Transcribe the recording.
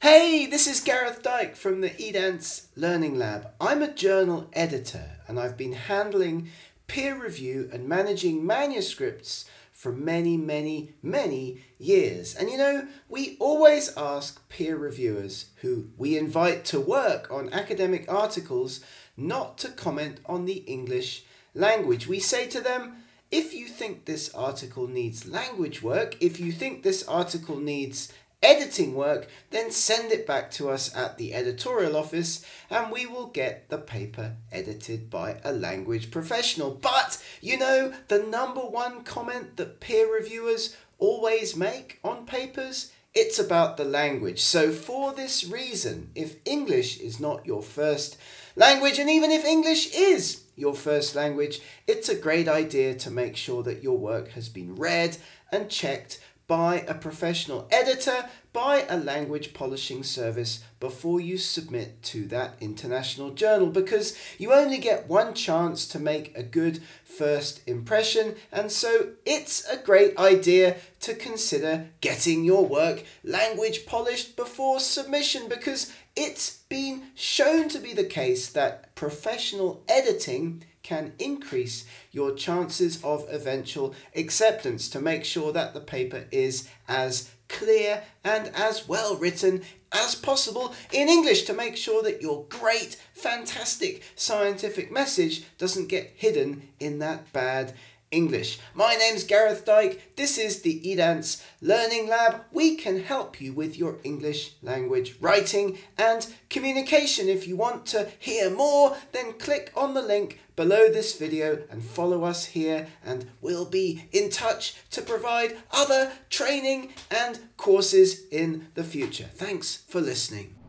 Hey, this is Gareth Dyke from the eDance Learning Lab. I'm a journal editor and I've been handling peer review and managing manuscripts for many years. And you know, we always ask peer reviewers who we invite to work on academic articles not to comment on the English language. We say to them, if you think this article needs language work, if you think this article needs editing work, then send it back to us at the editorial office and we will get the paper edited by a language professional. But you know, the number one comment that peer reviewers always make on papers, it's about the language. So for this reason, if English is not your first language, and even if English is your first language, it's a great idea to make sure that your work has been read and checked by a professional editor, by a language polishing service before you submit to that international journal, because you only get one chance to make a good first impression, and so it's a great idea to consider getting your work language polished before submission, because it's been shown to be the case that professional editing can increase your chances of eventual acceptance, to make sure that the paper is as clear and as well written as possible in English, to make sure that your great, fantastic scientific message doesn't get hidden in that bad English. My name's Gareth Dyke. This is the eDance Learning Lab. We can help you with your English language writing and communication. If you want to hear more, then click on the link below this video and follow us here, and we'll be in touch to provide other training and courses in the future. Thanks for listening.